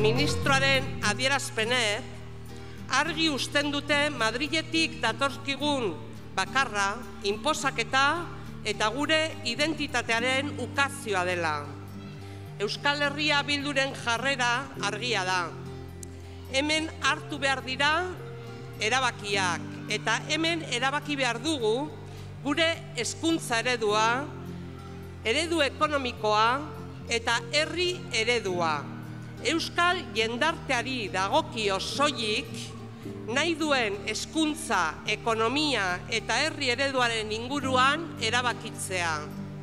ministroaren adierazpenek argi uzten dute Madriletik datorkigun bakarra, inposaketa eta gure identitatearen ukazioa dela. Euskal Herria Bilduren jarrera argia da. Hemen hartu behar dira erabakiak, eta hemen erabaki behar dugu gure hezkuntza eredua, eredu ekonomikoa eta herri eredua. Euskal jendarteari dagokio soilik nahi duen hezkuntza, ekonomia eta herri ereduaren inguruan erabakitzea.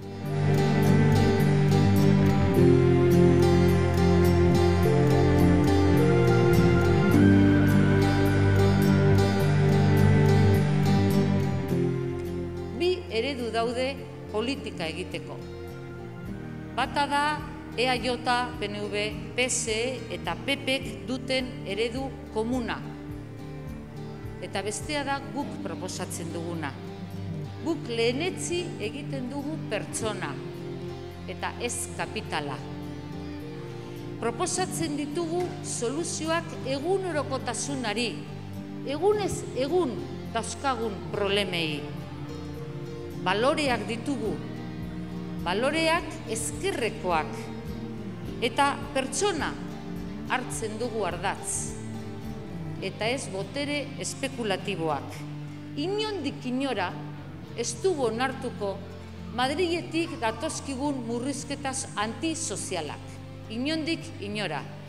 Bi eredu daude politika egiteko. Bata da EAJ, PNV, PSE eta PPek duten eredu komuna. Eta bestea da guk proposatzen duguna. Guk lehenetzi egiten dugu pertsona eta ez kapitala. Proposatzen ditugu soluzioak egunerokotasunari, egunez egun dauzkagun problemei. Baloreak ditugu, baloreak ezkerrekoak, eta pertsona hartzen dugu ardatz, eta ez botere espekulatiboak. Inondik inora ez dugu onartuko Madriletik datozkigun murrizketaz antisozialak. Inondik inora.